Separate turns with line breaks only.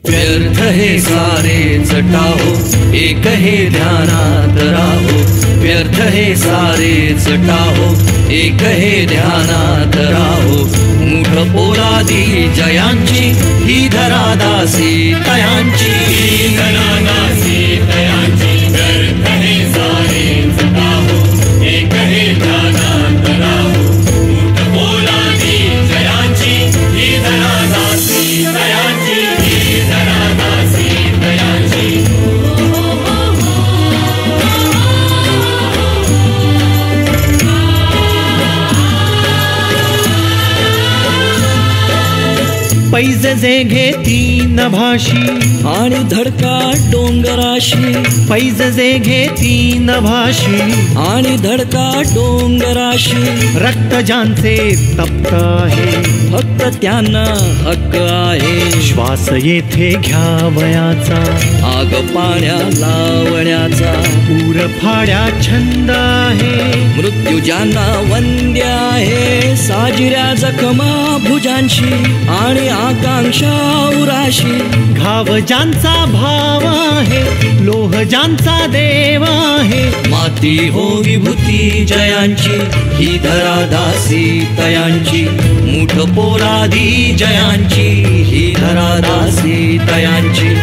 व्यर्थ हे सारे जटाहो एक हे ध्यानात राहो। व्यर्थ हे सारे जटाहो एक हे ध्यानात राहो। मूढ पोलादी जयांची ही धरा दासी तयांची। व्यर्थ हे सारे जटाहो एक हे ध्यानात राहो। मूढ पोलादी जयांची ही धरा दासी तयांची। पैज जे घेती नभाशी आणि धडका डोंगराशी। पैज जे घेती नभाशी आणि धडका डोंगराशी। रक्त ज्यांचे तप्त आहे फक्त त्यांना हक्क आहे। श्वास येथे घ्यावयाचा आग पाण्या लावण्याचा। पूर फाड्या छंद आहे मृत्यू ज्यांना वंद्य आहे। साजिऱ्या जखमा भुजांशी आणि आकांक्षा उराशी। घाव ज्यांचा भाव आहे लोह ज्यांचा देव आहे। माती हो विभूती जयांची ही धरा दासी तयांची। मूढ पोलादी जयांची ही धरा दासी तयांची।